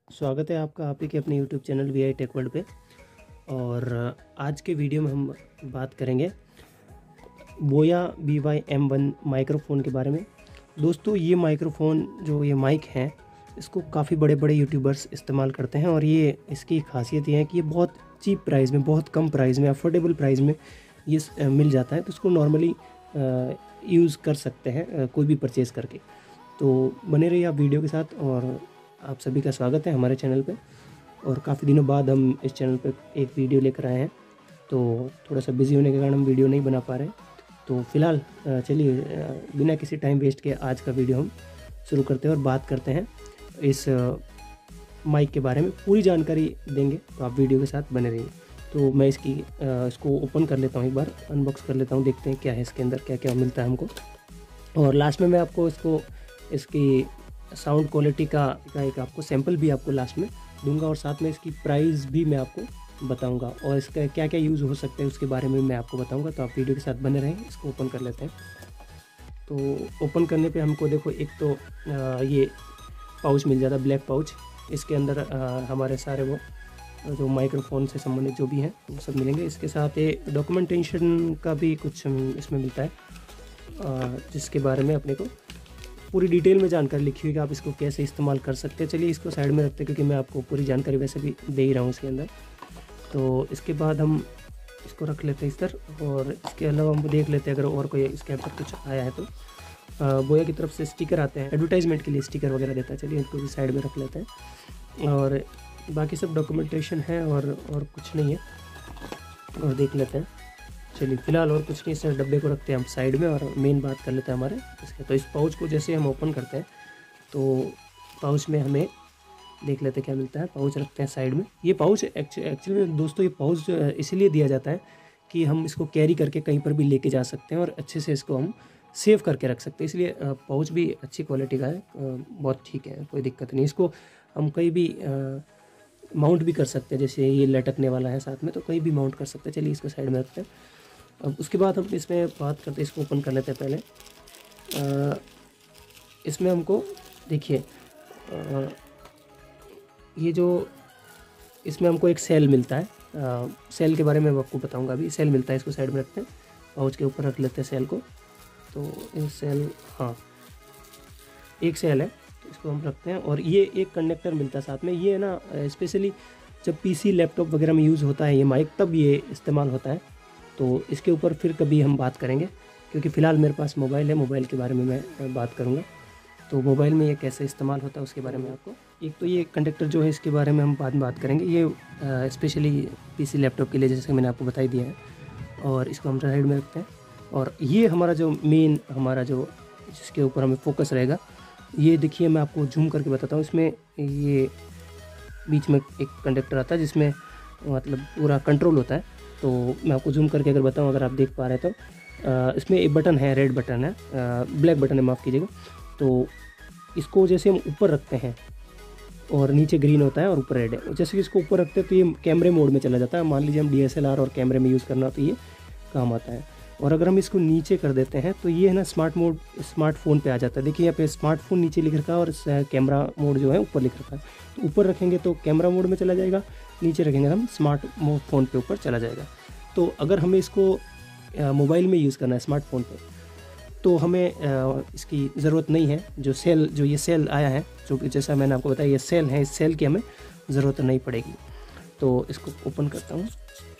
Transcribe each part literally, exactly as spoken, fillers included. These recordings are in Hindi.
स्वागत है आपका आप ही के अपने YouTube channel V I tech world पे। और आज के वीडियो में हम बात करेंगे Boya B Y M one microphone के बारे में। दोस्तों, ये माइक्रोफ़ोन जो ये माइक हैं, इसको काफ़ी बड़े बड़े यूट्यूबर्स इस्तेमाल करते हैं और ये इसकी खासियत ये है कि ये बहुत चीप प्राइस में, बहुत कम प्राइस में, अफोर्डेबल प्राइस में ये मिल जाता है। तो इसको नॉर्मली यूज़ कर सकते हैं कोई भी परचेज़ करके। तो बने रहिए आप वीडियो के साथ। और आप सभी का स्वागत है हमारे चैनल पे। और काफ़ी दिनों बाद हम इस चैनल पे एक वीडियो लेकर आए हैं, तो थोड़ा सा बिज़ी होने के कारण हम वीडियो नहीं बना पा रहे। तो फ़िलहाल चलिए बिना किसी टाइम वेस्ट के आज का वीडियो हम शुरू करते हैं और बात करते हैं इस माइक के बारे में। पूरी जानकारी देंगे, तो आप वीडियो के साथ बने रहिए। तो मैं इसकी इसको ओपन कर लेता हूँ, एक बार अनबॉक्स कर लेता हूँ, देखते हैं क्या है इसके अंदर, क्या क्या मिलता है हमको। और लास्ट में मैं आपको इसको इसकी साउंड क्वालिटी का, का एक आपको सैंपल भी आपको लास्ट में दूंगा और साथ में इसकी प्राइस भी मैं आपको बताऊंगा और इसका क्या क्या यूज़ हो सकता है उसके बारे में मैं आपको बताऊंगा। तो आप वीडियो के साथ बने रहें। इसको ओपन कर लेते हैं। तो ओपन करने पे हमको देखो, एक तो आ, ये पाउच मिल जाता है, ब्लैक पाउच। इसके अंदर आ, हमारे सारे वो जो माइक्रोफोन से संबंधित जो भी हैं वो सब मिलेंगे। इसके साथ ये डॉक्यूमेंटेशन का भी कुछ इसमें मिलता है, आ, जिसके बारे में अपने को पूरी डिटेल में जानकारी लिखी हुई कि आप इसको कैसे इस्तेमाल कर सकते हैं। चलिए इसको साइड में रखते हैं, क्योंकि मैं आपको पूरी जानकारी वैसे भी दे ही रहा हूँ इसके अंदर। तो इसके बाद हम इसको रख लेते हैं इस तरह। और इसके अलावा हम देख लेते हैं अगर और कोई इसके अंदर कुछ आया है तो। बोया की तरफ से स्टिकर आते हैं, एडवर्टाइजमेंट के लिए स्टिकर वगैरह देता है। चलिए इसको भी साइड में रख लेते हैं। और बाकी सब डॉक्यूमेंटेशन है और और कुछ नहीं है। और देख लेते हैं। चलिए फिलहाल और कुछ नहीं, इस डब्बे को रखते हैं हम साइड में और मेन बात कर लेते हैं हमारे इसके। तो इस पाउच को जैसे हम ओपन करते हैं तो पाउच में हमें देख लेते हैं क्या मिलता है। पाउच रखते हैं साइड में। ये पाउच एक्चुअली में दोस्तों, ये पाउच इसलिए दिया जाता है कि हम इसको कैरी करके कहीं पर भी लेके जा सकते हैं और अच्छे से इसको हम सेव करके रख सकते हैं। इसलिए पाउच भी अच्छी क्वालिटी का है, बहुत ठीक है, कोई दिक्कत नहीं। इसको हम कहीं भी माउंट भी कर सकते हैं, जैसे ये लटकने वाला है साथ में, तो कहीं भी माउंट कर सकते हैं। चलिए इसको साइड में रखते हैं। अब उसके बाद हम इसमें बात करते हैं, इसको ओपन कर लेते हैं पहले। आ, इसमें हमको देखिए, ये जो इसमें हमको एक सेल मिलता है। आ, सेल के बारे में मैं आपको बताऊंगा अभी। सेल मिलता है, इसको साइड में रखते हैं, पाउच के ऊपर रख लेते हैं सेल को। तो ये सेल, हाँ एक सेल है, तो इसको हम रखते हैं। और ये एक कंडक्टर मिलता है साथ में। ये ना स्पेशली जब पीसी लैपटॉप वगैरह में यूज़ होता है ये माइक, तब ये इस्तेमाल होता है। तो इसके ऊपर फिर कभी हम बात करेंगे, क्योंकि फ़िलहाल मेरे पास मोबाइल है, मोबाइल के बारे में मैं बात करूँगा। तो मोबाइल में ये कैसे इस्तेमाल होता है उसके बारे में आपको, एक तो ये कंडक्टर जो है इसके बारे में हम बाद में बात करेंगे। ये स्पेशली पीसी लैपटॉप के लिए, जैसे मैंने आपको बता दिया है। और इसको हम साइड में रखते हैं। और ये हमारा जो मेन, हमारा जो जिसके ऊपर हमें फोकस रहेगा, ये देखिए मैं आपको जूम करके बताता हूँ। इसमें ये बीच में एक कंडक्टर आता है जिसमें मतलब पूरा कंट्रोल होता है। तो मैं आपको जूम करके अगर बताऊं, अगर आप देख पा रहे हैं तो आ, इसमें एक बटन है, रेड बटन है, आ, ब्लैक बटन है, माफ़ कीजिएगा। तो इसको जैसे हम ऊपर रखते हैं और नीचे ग्रीन होता है और ऊपर रेड है, जैसे कि इसको ऊपर रखते हैं तो ये कैमरे मोड में चला जाता है। मान लीजिए हम डी एस एल आर और कैमरे में यूज़ करना, तो ये काम आता है। और अगर हम इसको नीचे कर देते हैं तो ये है ना स्मार्ट मोड, स्मार्टफोन पे आ जाता है। देखिए यहाँ पे स्मार्टफोन नीचे लिख रखा है और कैमरा मोड जो है ऊपर लिख रखा है। तो ऊपर रखेंगे तो कैमरा मोड में चला जाएगा, नीचे रखेंगे हम स्मार्ट फोन पे ऊपर चला जाएगा। तो अगर हमें इसको मोबाइल में यूज़ करना है स्मार्टफोन पे, तो हमें इसकी ज़रूरत नहीं है। जो सेल, जो ये सेल आया है, जो कि जैसा मैंने आपको बताया ये सेल है, इस सेल की हमें ज़रूरत नहीं पड़ेगी। तो इसको ओपन करता हूँ।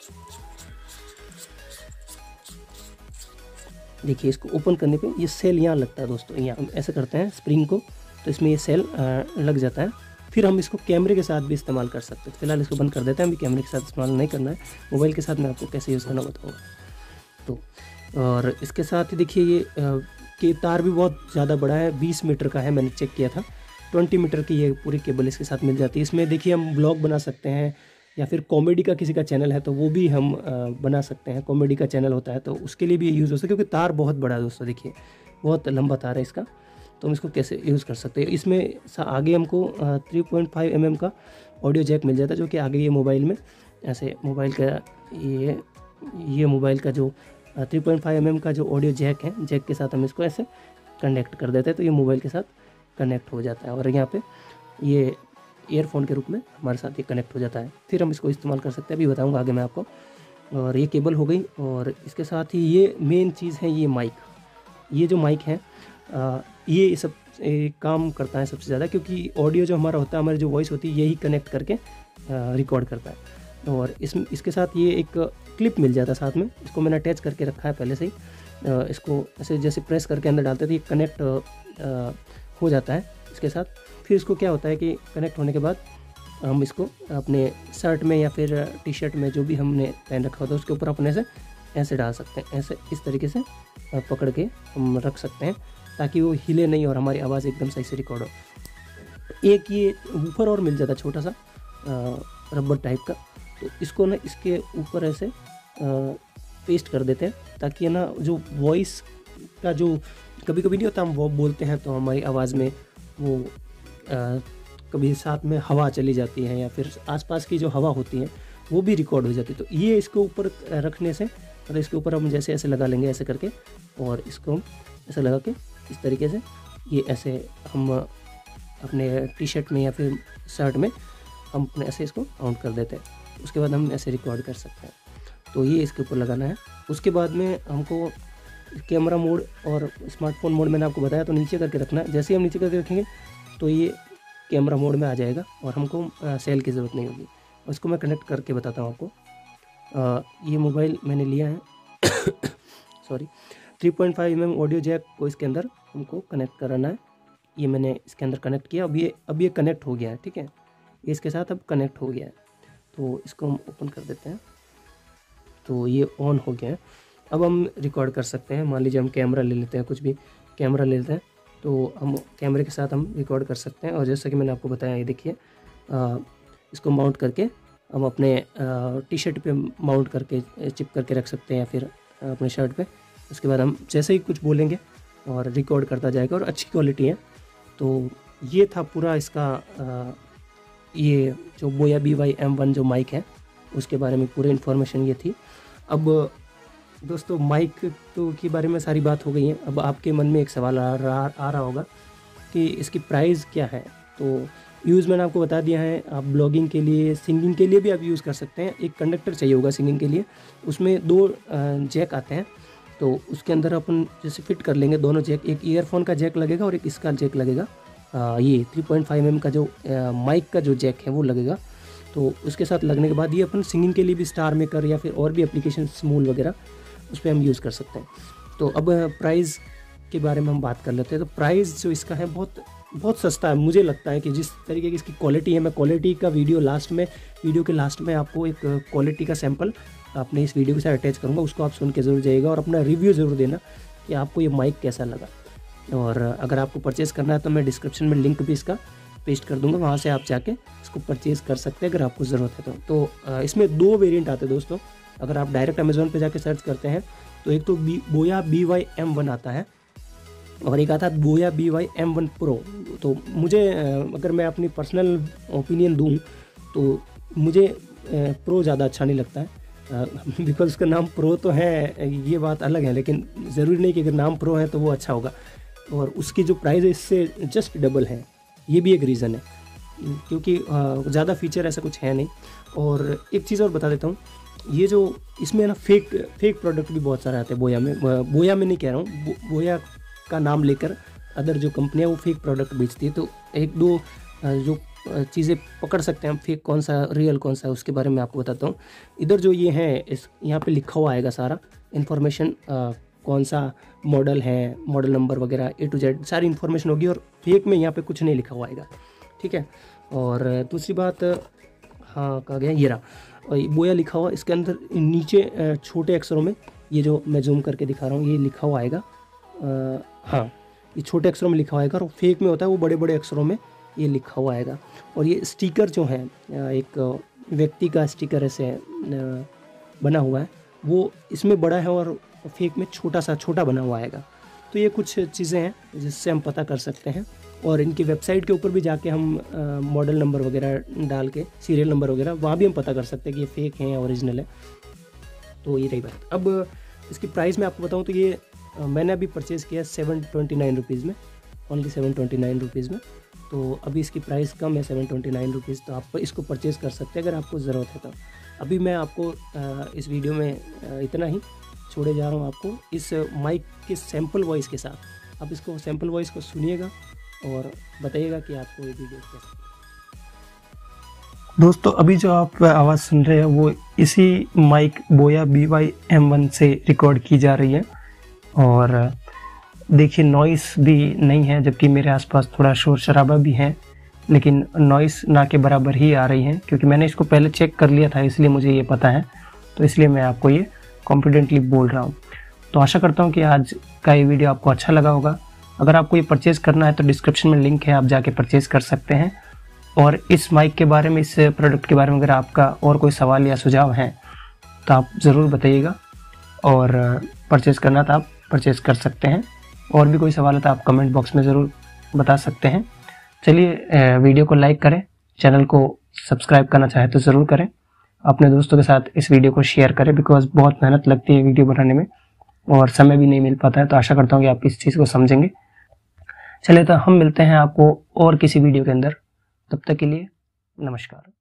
देखिए इसको ओपन करने पे ये सेल यहाँ लगता है दोस्तों। यहाँ हम ऐसे करते हैं स्प्रिंग को, तो इसमें ये सेल लग जाता है। फिर हम इसको कैमरे के साथ भी इस्तेमाल कर सकते हैं। फिलहाल इसको बंद कर देते हैं, अभी कैमरे के साथ इस्तेमाल नहीं करना है। मोबाइल के साथ मैं आपको कैसे यूज़ करना बताऊँगा। तो और इसके साथ ही देखिए ये के तार भी बहुत ज़्यादा बड़ा है, बीस मीटर का है, मैंने चेक किया था। बीस मीटर की ये पूरी केबल इसके साथ मिल जाती है। इसमें देखिए हम ब्लॉग बना सकते हैं, या फिर कॉमेडी का किसी का चैनल है तो वो भी हम बना सकते हैं। कॉमेडी का चैनल होता है तो उसके लिए भी यूज़ हो सकता है, क्योंकि तार बहुत बड़ा है दोस्तों। देखिए बहुत लंबा तार है इसका, तो हम इसको कैसे यूज़ कर सकते हैं। इसमें आगे हमको three point five M M का ऑडियो जैक मिल जाता है, जो कि आगे ये मोबाइल में ऐसे मोबाइल का ये ये मोबाइल का जो three point five M M का जो ऑडियो जैक है, जैक के साथ हम इसको ऐसे कनेक्ट कर देते हैं, तो ये मोबाइल के साथ कनेक्ट हो जाता है। और यहाँ पे ये ईयरफोन के रूप में हमारे साथ ये कनेक्ट हो जाता है। फिर हम इसको इस्तेमाल कर सकते हैं, अभी बताऊँगा आगे मैं आपको। और ये केबल हो गई, और इसके साथ ही ये मेन चीज़ है ये माइक। ये जो माइक है आ, ये सब ए, काम करता है सबसे ज़्यादा, क्योंकि ऑडियो जो हमारा होता है, हमारी जो वॉइस होती है, यही कनेक्ट करके रिकॉर्ड करता है। और इस इसके साथ ये एक क्लिप मिल जाता है साथ में, इसको मैंने अटैच करके रखा है पहले से ही। आ, इसको ऐसे जैसे प्रेस करके अंदर डालते थे, ये कनेक्ट आ, हो जाता है इसके साथ। फिर इसको क्या होता है कि कनेक्ट होने के बाद हम इसको अपने शर्ट में या फिर टी शर्ट में, जो भी हमने पहन रखा होता है, उसके ऊपर अपने से ऐसे डाल सकते हैं। ऐसे इस तरीके से पकड़ के हम रख सकते हैं, ताकि वो हिले नहीं और हमारी आवाज़ एकदम सही से रिकॉर्ड हो। एक ये ऊपर और मिल जाता है छोटा सा रबर टाइप का, तो इसको ना इसके ऊपर ऐसे पेस्ट कर देते हैं, ताकि है ना जो वॉइस का जो कभी कभी नहीं होता, हम वो बोलते हैं तो हमारी आवाज़ में वो आ, कभी साथ में हवा चली जाती है, या फिर आसपास की जो हवा होती है वो भी रिकॉर्ड हो जाती है। तो ये इसके ऊपर रखने से, मतलब इसके ऊपर हम जैसे ऐसे लगा लेंगे ऐसे करके, और इसको हम ऐसे लगा के इस तरीके से ये ऐसे हम अपने टी शर्ट में या फिर शर्ट में हम अपने ऐसे इसको काउंट कर देते हैं। उसके बाद हम ऐसे रिकॉर्ड कर सकते हैं। तो ये इसके ऊपर लगाना है। उसके बाद में हमको कैमरा मोड और स्मार्टफोन मोड मैंने आपको बताया, तो नीचे करके रखना है। जैसे ही हम नीचे करके रखेंगे तो ये कैमरा मोड में आ जाएगा और हमको आ, सेल की ज़रूरत नहीं होगी। उसको मैं कनेक्ट करके बताता हूँ आपको। आ, ये मोबाइल मैंने लिया है sorry three point five M M audio jack को इसके अंदर हमको कनेक्ट कराना है। ये मैंने इसके अंदर कनेक्ट किया। अब ये अब ये कनेक्ट हो गया है, ठीक है, ये इसके साथ अब कनेक्ट हो गया है। तो इसको हम ओपन कर देते हैं, तो ये ऑन हो गया है। अब हम रिकॉर्ड कर सकते हैं। मान लीजिए हम कैमरा ले लेते हैं, कुछ भी कैमरा ले लेते हैं, तो हम कैमरे के साथ हम रिकॉर्ड कर सकते हैं। और जैसा कि मैंने आपको बताया, ये देखिए इसको माउंट करके हम अपने टी शर्ट पे माउंट करके चिप करके रख सकते हैं, या फिर अपने शर्ट पे। उसके बाद हम जैसे ही कुछ बोलेंगे और रिकॉर्ड करता जाएगा, और अच्छी क्वालिटी है। तो ये था पूरा इसका आ, ये जो Boya B Y M one जो माइक है, उसके बारे में पूरी इन्फॉर्मेशन ये थी। अब दोस्तों माइक तो के बारे में सारी बात हो गई है। अब आपके मन में एक सवाल आ रहा आ रहा होगा कि इसकी प्राइस क्या है। तो यूज़ मैंने आपको बता दिया है। आप ब्लॉगिंग के लिए, सिंगिंग के लिए भी आप यूज़ कर सकते हैं। एक कंडक्टर चाहिए होगा सिंगिंग के लिए, उसमें दो जैक आते हैं, तो उसके अंदर अपन जैसे फिट कर लेंगे दोनों जैक। एक ईयरफोन का जैक लगेगा और एक इसका जैक लगेगा। आ, ये थ्री पॉइंट फाइव एम का जो माइक का जो जैक है वो लगेगा। तो उसके साथ लगने के बाद ये अपन सिंगिंग के लिए भी, स्टार मेकर या फिर और भी एप्लीकेशन स्मूल वगैरह, उस पर हम यूज़ कर सकते हैं। तो अब प्राइस के बारे में हम बात कर लेते हैं। तो प्राइस जो इसका है बहुत बहुत सस्ता है। मुझे लगता है कि जिस तरीके की इसकी क्वालिटी है, मैं क्वालिटी का वीडियो लास्ट में वीडियो के लास्ट में आपको एक क्वालिटी का सैंपल अपने इस वीडियो के साथ अटैच करूँगा, उसको आप सुन के ज़रूर जाइएगा और अपना रिव्यू ज़रूर देना कि आपको ये माइक कैसा लगा। और अगर आपको परचेज़ करना है तो मैं डिस्क्रिप्शन में लिंक भी इसका पेस्ट कर दूंगा, वहाँ से आप जाके इसको परचेज़ कर सकते हैं अगर आपको ज़रूरत है तो। तो इसमें दो वेरिएंट आते हैं दोस्तों। अगर आप डायरेक्ट अमेज़ोन पे जाके सर्च करते हैं तो एक तो बी बोया बी वाई एम वन आता है, और एक आता है Boya B Y M one pro. तो मुझे अगर मैं अपनी पर्सनल ओपिनियन दूं तो मुझे प्रो ज़्यादा अच्छा नहीं लगता है, बिकॉज उसका नाम प्रो तो है, ये बात अलग है, लेकिन ज़रूरी नहीं कि अगर नाम प्रो है तो वो अच्छा होगा। और उसकी जो प्राइस है इससे जस्ट डबल है, ये भी एक रीज़न है, क्योंकि ज़्यादा फीचर ऐसा कुछ है नहीं। और एक चीज़ और बता देता हूँ, ये जो इसमें ना फेक फेक प्रोडक्ट भी बहुत सारे आते हैं बोया में। बोया में नहीं कह रहा हूँ, बो, बोया का नाम लेकर अदर जो कंपनियाँ वो फेक प्रोडक्ट बेचती है। तो एक दो जो चीज़ें पकड़ सकते हैं हम, फेक कौन सा रियल कौन सा है, उसके बारे में आपको बताता हूँ। इधर जो ये है, इस यहाँ पे लिखा हुआ आएगा सारा इन्फॉर्मेशन, कौन सा मॉडल है, मॉडल नंबर वगैरह ए टू जेड सारी इन्फॉर्मेशन होगी, और फेक में यहाँ पे कुछ नहीं लिखा हुआ आएगा, ठीक है। और दूसरी बात, हाँ कहा गया ये रहा, और बोया लिखा हुआ इसके अंदर नीचे छोटे अक्षरों में, ये जो मैं जूम करके दिखा रहा हूँ ये लिखा हुआ आएगा, आ, हाँ ये छोटे अक्षरों में लिखा हुआ आएगा, और फेक में होता है वो बड़े बड़े अक्षरों में ये लिखा हुआ आएगा। और ये स्टिकर जो है, एक व्यक्ति का स्टिकर ऐसे बना हुआ है, वो इसमें बड़ा है और फेक में छोटा सा छोटा बना हुआ आएगा। तो ये कुछ चीज़ें हैं जिससे हम पता कर सकते हैं। और इनकी वेबसाइट के ऊपर भी जाके हम मॉडल नंबर वगैरह डाल के, सीरियल नंबर वगैरह, वहाँ भी हम पता कर सकते हैं कि ये फेक है या ओरिजिनल है। तो ये रही बात। अब इसकी प्राइस मैं आपको बताऊँ तो ये आ, मैंने अभी परचेज़ किया सेवन ट्वेंटी नाइन रुपीज़ में, only seven twenty nine rupees में। तो अभी इसकी प्राइस कम है सेवन ट्वेंटी नाइन रुपीज़, तो आप इसको परचेज़ कर सकते हैं अगर आपको ज़रूरत है तो। अभी मैं आपको इस वीडियो में इतना ही छोड़े जा रहा हूँ आपको इस माइक के सैम्पल वॉइस के साथ। आप इसको सैम्पल वॉइस को सुनिएगा और बताइएगा कि आपको ये वीडियो कैसा। दोस्तों अभी जो आप आवाज़ सुन रहे हैं वो इसी mic Boya B Y M one से रिकॉर्ड की जा रही है। और देखिए नॉइस भी नहीं है, जबकि मेरे आसपास थोड़ा शोर शराबा भी है, लेकिन नॉइस ना के बराबर ही आ रही है, क्योंकि मैंने इसको पहले चेक कर लिया था, इसलिए मुझे ये पता है। तो इसलिए मैं आपको ये कॉन्फिडेंटली बोल रहा हूँ। तो आशा करता हूँ कि आज का ये वीडियो आपको अच्छा लगा होगा। अगर आपको ये परचेज़ करना है तो डिस्क्रिप्शन में लिंक है, आप जाके परचेज़ कर सकते हैं। और इस माइक के बारे में, इस प्रोडक्ट के बारे में अगर आपका और कोई सवाल या सुझाव है तो आप ज़रूर बताइएगा, और परचेज़ करना तो आप परचेज़ कर सकते हैं। और भी कोई सवाल है तो आप कमेंट बॉक्स में ज़रूर बता सकते हैं। चलिए वीडियो को लाइक करें, चैनल को सब्सक्राइब करना चाहे तो ज़रूर करें, अपने दोस्तों के साथ इस वीडियो को शेयर करें, बिकॉज बहुत मेहनत लगती है वीडियो बनाने में और समय भी नहीं मिल पाता है। तो आशा करता हूँ कि आप इस चीज़ को समझेंगे। चलिए तो हम मिलते हैं आपको और किसी वीडियो के अंदर, तब तक के लिए नमस्कार।